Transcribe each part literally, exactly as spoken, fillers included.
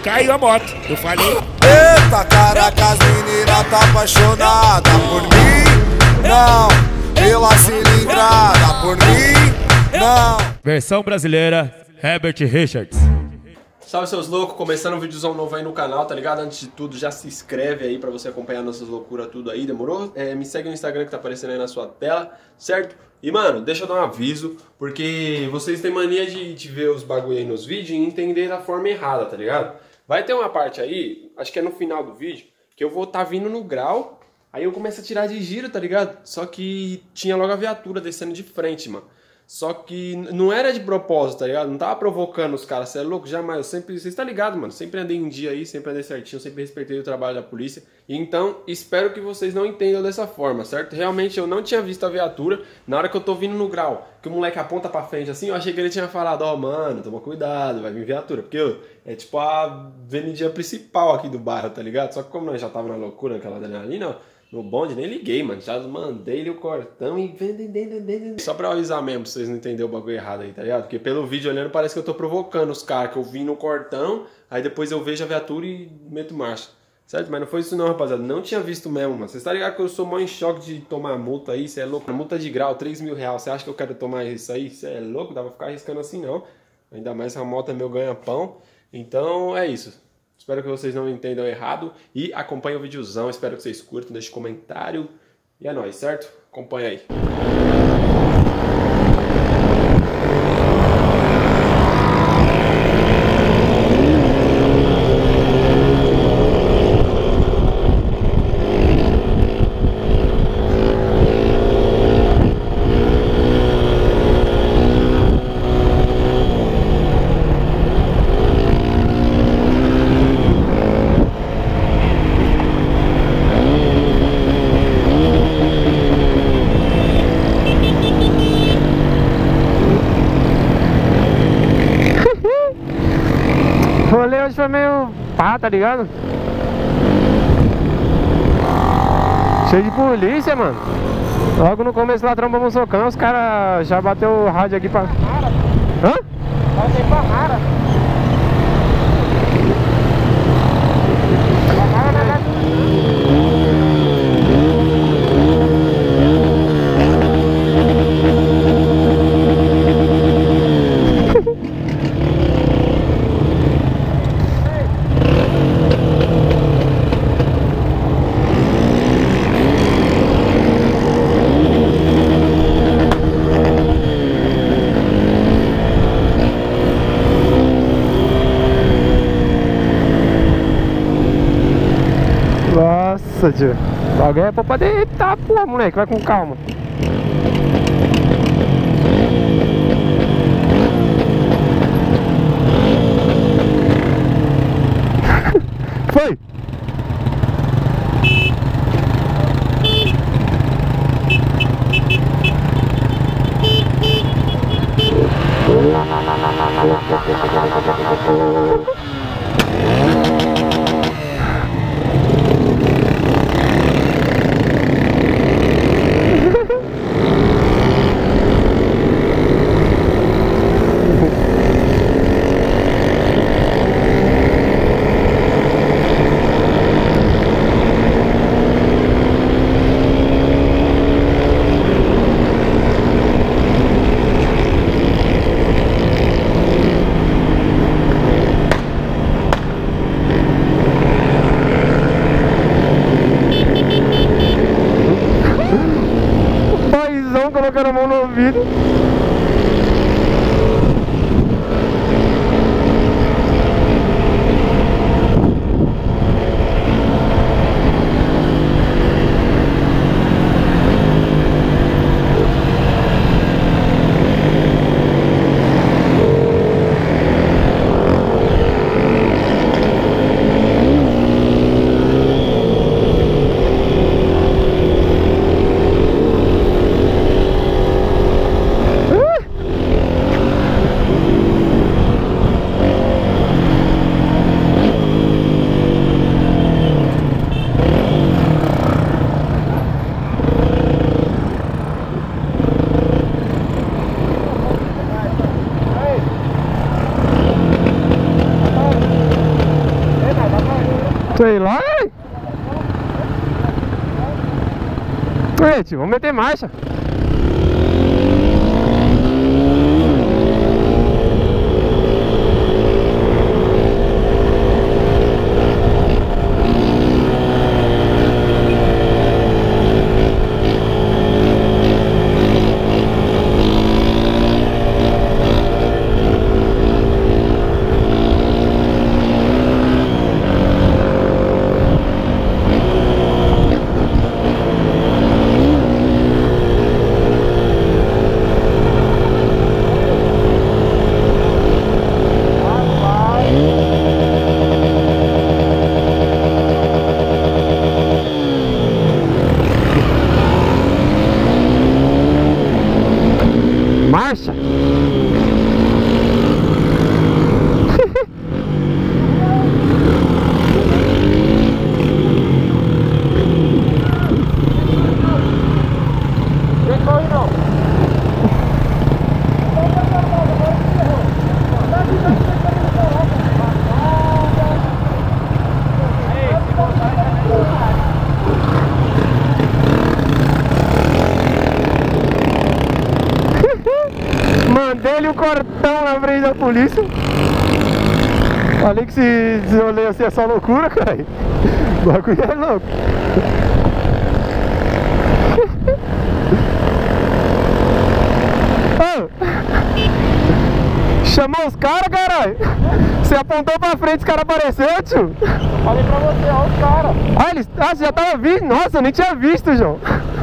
caiu a moto. Eu falei. Eita, caraca, as meninas tá apaixonada por mim, não. Pela cilindrada, por mim, não. Versão brasileira, Herbert Richards. Salve seus loucos, começando um videozão novo aí no canal, tá ligado? Antes de tudo, já se inscreve aí pra você acompanhar nossas loucuras tudo aí, demorou? É, me segue no Instagram que tá aparecendo aí na sua tela, certo? E mano, deixa eu dar um aviso, porque vocês têm mania de, de ver os bagulho aí nos vídeos e entender da forma errada, tá ligado? Vai ter uma parte aí, acho que é no final do vídeo, que eu vou tá vindo no grau, aí eu começo a tirar de giro, tá ligado? Só que tinha logo a viatura descendo de frente, mano. Só que não era de propósito, tá ligado? Não tava provocando os caras, você é louco? Jamais, eu sempre, você tá ligado, mano? Sempre andei em dia aí, sempre andei certinho, sempre respeitei o trabalho da polícia. Então, espero que vocês não entendam dessa forma, certo? Realmente eu não tinha visto a viatura na hora que eu tô vindo no grau. Que o moleque aponta pra frente assim, eu achei que ele tinha falado, ó, oh, mano, toma cuidado, vai vir viatura. Porque ó, é tipo a avenida principal aqui do bairro, tá ligado? Só que como nós já tava na loucura, naquela adrenalina, ó. No bonde, nem liguei, mano. Já mandei ele o cortão e... Só pra avisar mesmo, pra vocês não entenderem o bagulho errado aí, tá ligado? Porque pelo vídeo olhando parece que eu tô provocando os caras, que eu vim no cortão, aí depois eu vejo a viatura e meto marcha. Certo? Mas não foi isso não, rapaziada. Não tinha visto mesmo, mano. Vocês tá ligado que eu sou mó em choque de tomar multa aí? Você é louco? Multa de grau, três mil reais. Você acha que eu quero tomar isso aí? Você é louco? Dá pra ficar arriscando assim, não. Ainda mais a moto é meu ganha-pão. Então, é isso. Espero que vocês não entendam errado e acompanhem o videozão, espero que vocês curtam, deixem comentário e é nóis, certo? Acompanha aí. O rolê hoje foi meio pá, tá ligado? Cheio de polícia, mano. Logo no começo lá trombamos um socão, os caras já bateu o rádio aqui pra... Hã? Vai pra Mara. Nossa, tio. O bagulho é pra poder... Eita, porra, moleque, vai com calma. Foi! Sei lá, hein? Ei, tio, vamos meter marcha. Marcha! Mandei-lhe um cortão na frente da polícia. Falei que se desolei assim é só loucura, cara. O bagulho é louco. Oh. Chamou os caras, caralho. Você apontou pra frente, os caras apareceram, tio. Falei pra você, ó, os caras. Ah, eles... ah, você já tava vindo? Nossa, eu nem tinha visto, João.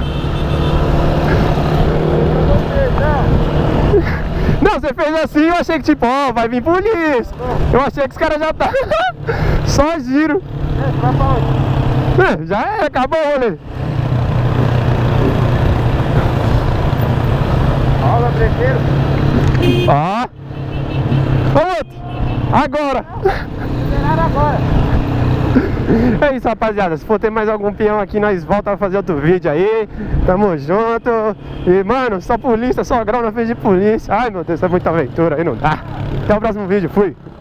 Não, você fez assim, eu achei que tipo, ó, vai vir polícia. Eu achei que os caras já tá só giro. É, já é, acabou o rolê. Olha, brequeiro. Ó. Ó outro. Agora. agora. É isso, rapaziada. Se for ter mais algum peão aqui, nós volta a fazer outro vídeo aí. Tamo junto. E, mano, só polícia, só grau na frente de polícia. Ai, meu Deus, é muita aventura aí, não dá. Até o próximo vídeo. Fui.